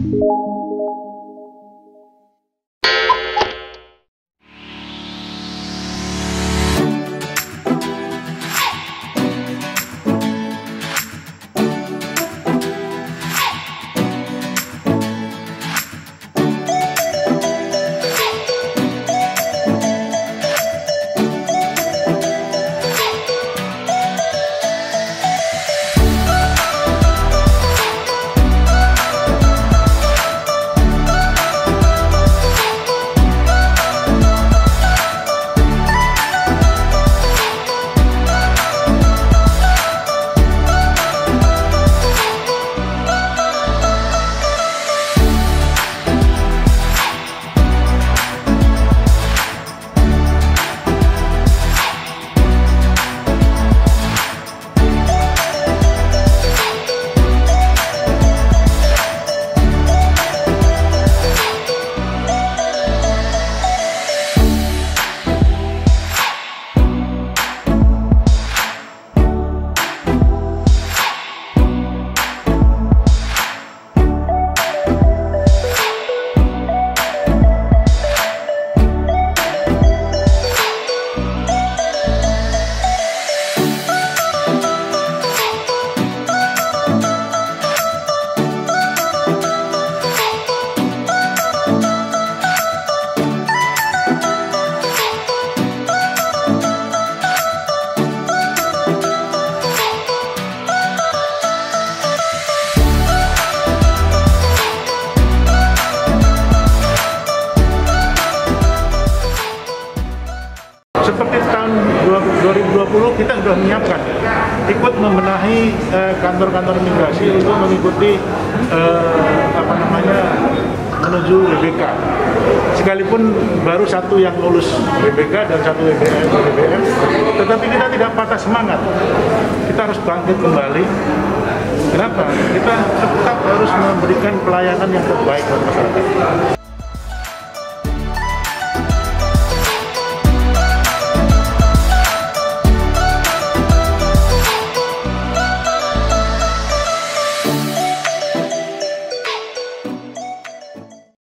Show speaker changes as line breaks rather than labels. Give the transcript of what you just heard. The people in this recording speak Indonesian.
Seperti tahun 2020 kita sudah menyiapkan ikut membenahi kantor-kantor imigrasi untuk mengikuti menuju WBK. Sekalipun baru satu yang lulus WBK dan satu BBM, tetapi kita tidak patah semangat. Kita harus bangkit kembali. Kenapa? Kita tetap harus memberikan pelayanan yang terbaik buat masyarakat.